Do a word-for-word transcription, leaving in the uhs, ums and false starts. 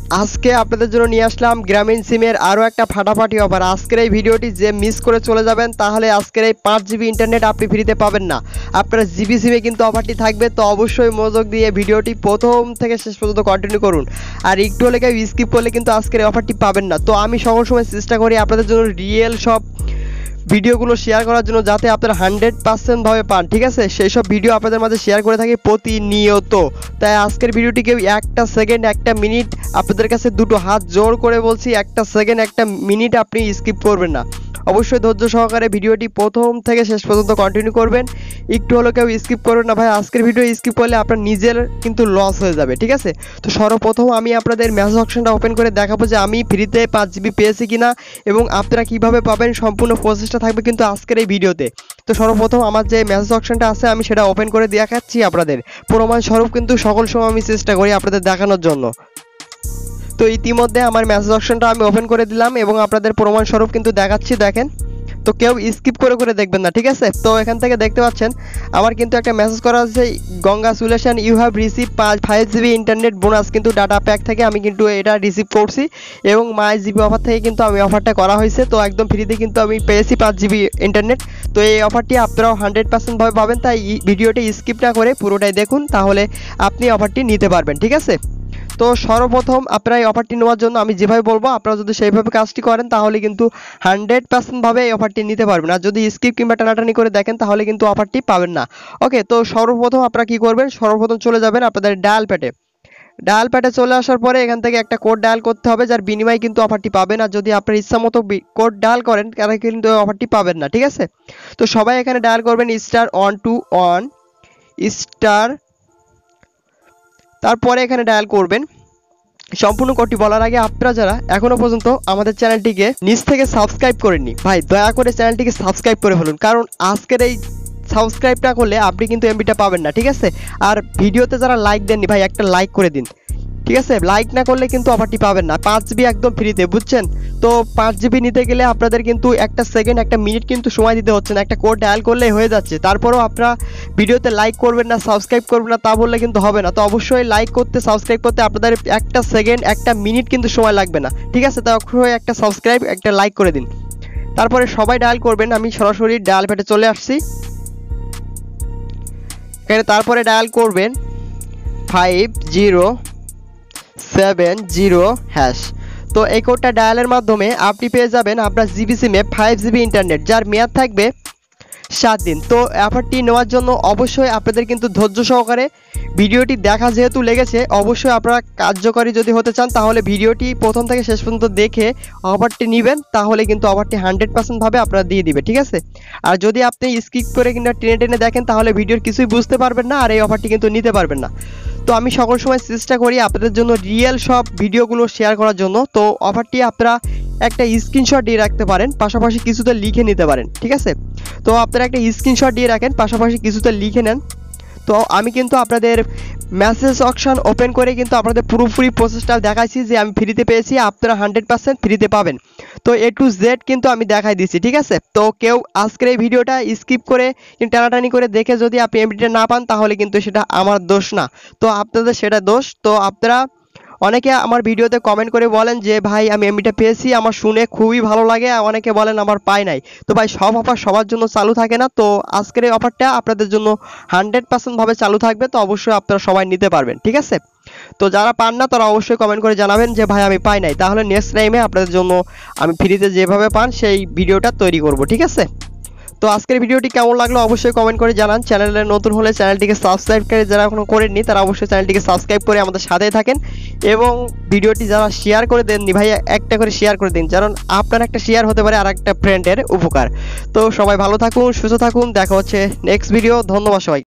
আজকে আপনাদের জন্য নিয়ে আসলাম গ্রামীণ সিমের আরও একটা ফাটাফাটি অফার। আজকের এই ভিডিওটি যে মিস করে চলে যাবেন তাহলে আজকের এই পাঁচ জিবি ইন্টারনেট আপনি ফ্রিতে পাবেন না। আপনার জিবি সিমে কিন্তু অফারটি থাকবে, তো অবশ্যই মনোযোগ দিয়ে ভিডিওটি প্রথম থেকে শেষ পর্যন্ত কন্টিনিউ করুন। আর একটু হলে কেউ স্কিপ করলে কিন্তু আজকের এই অফারটি পাবেন না। তো আমি সকল সময় চেষ্টা করি আপনাদের জন্য রিয়েল সব ভিডিওগুলো শেয়ার করার জন্য, যাতে আপনারা হান্ড্রেড পার্সেন্ট ভাবে পান। ঠিক আছে, সেই সব ভিডিও আপনাদের মাঝে শেয়ার করে থাকি প্রতিনিয়ত। তাই আজকের ভিডিওটি কেউ একটা সেকেন্ড একটা মিনিট আপনাদের কাছে দুটো হাত জোর করে বলছি, একটা সেকেন্ড একটা মিনিট আপনি স্কিপ করবেন না। অবশ্যই ধৈর্য সহকারে ভিডিওটি প্রথম থেকে শেষ পর্যন্ত কন্টিনিউ করবেন। একটু হলো কেউ স্কিপ করবেন না ভাই, আজকের ভিডিও স্কিপ করলে আপনার নিজের কিন্তু লস হয়ে যাবে। ঠিক আছে, তো সর্বপ্রথম আমি আপনাদের মেসেজ অপশনটা ওপেন করে দেখাবো যে আমি ফ্রিতে পাঁচ জিবি পেয়েছি কিনা এবং আপনারা কিভাবে পাবেন, সম্পূর্ণ প্রসেসটা থাকবে কিন্তু আজকের এই ভিডিওতে। তো সর্বপ্রথম আমার যে মেসেজ অপশনটা আছে আমি সেটা ওপেন করে দেখাচ্ছি আপনাদের প্রমাণ স্বরূপ, কিন্তু সকল সময় আমি চেষ্টা করি আপনাদের দেখানোর জন্য। তো ইতিমধ্যে আমার মেসেজ অপশনটা আমি ওপেন করে দিলাম এবং আপনাদের প্রমাণ স্বরূপ কিন্তু দেখাচ্ছি, দেখেন। তো কেউ স্কিপ করে করে দেখবেন না, ঠিক আছে। তো এখান থেকে দেখতে পাচ্ছেন আমার কিন্তু একটা মেসেজ করা আছে, কংগ্রাচুলেশন ইউ হ্যাভ রিসিভ পাঁচ ফাইভ জিবি ইন্টারনেট বোনাস, কিন্তু ডাটা প্যাক থেকে আমি কিন্তু এটা রিসিভ করছি এবং মাই জিবি অফার থেকে কিন্তু আমি অফারটা করা হয়েছে। তো একদম ফ্রিতে কিন্তু আমি পেয়েছি পাঁচ জিবি ইন্টারনেট। তো এই অফারটি আপনারাও হান্ড্রেড পার্সেন্ট ভাবে পাবেন, তাই ভিডিওটি স্কিপ না করে পুরোটাই দেখুন, তাহলে আপনি অফারটি নিতে পারবেন। ঠিক আছে, তো সর্বপ্রথম আপনারা এই অফারটি নেওয়ার জন্য আমি যেভাবে বলবো আপনারা যদি সেইভাবে কাজটি করেন তাহলে কিন্তু হান্ড্রেড পার্সেন্ট ভাবে এই অফারটি নিতে পারবেন। আর যদি স্কিপ কিংবা টানাটানি করে দেখেন তাহলে কিন্তু অফারটি পাবেন না। ওকে, তো সর্বপ্রথম আপনারা কি করবেন, সর্বপ্রথম চলে যাবেন আপনাদের ডায়াল প্যাডে। ডায়াল প্যাডে চলে আসার পরে এখান থেকে একটা কোড ডায়াল করতে হবে, যার বিনিময়ে কিন্তু অফারটি পাবেন। আর যদি আপনার ইচ্ছা মতো কোড ডায়াল করেন তাহলে কিন্তু অফারটি পাবেন না। ঠিক আছে, তো সবাই এখানে ডায়াল করবেন star one two one star, তারপরে এখানে ডায়াল করবেন। সম্পূর্ণ কোডটি বলার আগে আপনারা যারা এখনো পর্যন্ত আমাদের চ্যানেলটিকে নিচ থেকে সাবস্ক্রাইব করেননি ভাই, দয়া করে চ্যানেলটিকে সাবস্ক্রাইব করে ফেলুন, কারণ আজকের এই সাবস্ক্রাইব না করলে আপনি কিন্তু এমবিটা পাবেন না। ঠিক আছে, আর ভিডিওতে যারা লাইক দেননি ভাই একটা লাইক করে দিন। ঠিক আছে, লাইক না করলে কিন্তু অফারটি পাবেন না। পাঁচ জিবি একদম ফ্রিতে, বুঝছেন। তো পাঁচ জিবি নিতে গেলে আপনাদের কিন্তু একটা সেকেন্ড একটা মিনিট কিন্তু সময় দিতে হচ্ছে না, একটা কোড ডায়াল করলেই হয়ে যাচ্ছে। তারপরেও আপনারা ভিডিওতে লাইক করবেন না, সাবস্ক্রাইব করবেন না, তা বললে কিন্তু হবে না। তো অবশ্যই লাইক করতে সাবস্ক্রাইব করতে আপনাদের একটা সেকেন্ড একটা মিনিট কিন্তু সময় লাগবে না। ঠিক আছে, তো অবশ্যই একটা সাবস্ক্রাইব একটা লাইক করে দিন। তারপরে সবাই ডায়াল করবেন। আমি সরাসরি ডায়াল প্যাডে চলে আসছি এখানে, তারপরে ডায়াল করবেন five zero seven zero hash. তো এই কোডটা ডায়ালের মাধ্যমে আপনি পেয়ে যাবেন আপনার জিবি সিমে ফাইভ জিবি ইন্টারনেট, যার মেয়াদ থাকবে সাত দিন। তো অফারটি নেওয়ার জন্য অবশ্যই আপনাদের কিন্তু ধৈর্য সহকারে ভিডিওটি দেখা যেহেতু লেগেছে, অবশ্যই আপনারা কার্যকরী যদি হতে চান তাহলে ভিডিওটি প্রথম থেকে শেষ পর্যন্ত দেখে অফারটি নেবেন, তাহলে কিন্তু অফারটি হান্ড্রেড পার্সেন্ট ভাবে আপনারা দিয়ে দিবে। ঠিক আছে, আর যদি আপনি স্কিপ করে কিংবা টেনে টেনে দেখেন তাহলে ভিডিওর কিছুই বুঝতে পারবেন না, আর এই অফারটি কিন্তু নিতে পারবেন না। তো আমি সকল সময় চেষ্টা করি আপনাদের জন্য রিয়েল সব ভিডিওগুলো শেয়ার করার জন্য। তো অফারটি আপনারা একটা স্ক্রিনশট দিয়ে রাখতে পারেন, পাশাপাশি কিছুতে লিখে নিতে পারেন। ঠিক আছে, তো আপনারা একটা স্ক্রিনশট দিয়ে রাখেন, পাশাপাশি কিছুতে লিখে নেন। তো আমি কিন্তু আপনাদের মেসেজ অপশন ওপেন করে কিন্তু আপনাদের পুরোপুরি প্রসেসটা দেখাইছি যে আমি ফ্রিতে পেয়েছি, আপনারা হান্ড্রেড পার্সেন্ট ফ্রিতে পাবেন। তো এ টু জেড কিন্তু আমি দেখাই দিচ্ছি। ঠিক আছে, তো কেউ আজকের এই ভিডিওটা স্কিপ করে টানাটানি করে দেখে যদি আপনি এমবিটা না পান তাহলে কিন্তু সেটা আমার দোষ না, তো আপনাদের সেটা দোষ। তো আপনারা অনেকে আমার ভিডিওতে কমেন্ট করে বলেন যে ভাই আমি এমবিটা পেয়েছি, আমার শুনে খুবই ভালো লাগে, অনেকে বলেন আমার পাই নাই। তো ভাই সব অফার সবার জন্য চালু থাকে না, তো আজকের এই অফারটা আপনাদের জন্য হান্ড্রেড পার্সেন্ট ভাবে চালু থাকবে। তো অবশ্যই আপনারা সবাই নিতে পারবেন। ঠিক আছে, তো যারা পান না তারা অবশ্যই কমেন্ট করে জানাবেন যে ভাই আমি পাই নাই, তাহলে নেক্সট টাইমে আপনাদের জন্য আমি ফ্রিতে যেভাবে পান সেই ভিডিওটা তৈরি করব। ঠিক আছে, তো আজকের ভিডিওটি কেমন লাগলো অবশ্যই কমেন্ট করে জানান। চ্যানেলে নতুন হলে চ্যানেলটিকে সাবস্ক্রাইব করে যারা এখনো করেননি তারা অবশ্যই চ্যানেলটিকে সাবস্ক্রাইব করে আমাদের সাথেই থাকেন, এবং ভিডিওটি যারা শেয়ার করে দেননি ভাই একটা করে শেয়ার করে দিন, কারণ আপনার একটা শেয়ার হতে পারে আর একটা ফ্রেন্ডের উপকার। তো সবাই ভালো থাকুন, সুস্থ থাকুন, দেখা হচ্ছে নেক্সট ভিডিও। ধন্যবাদ সবাই।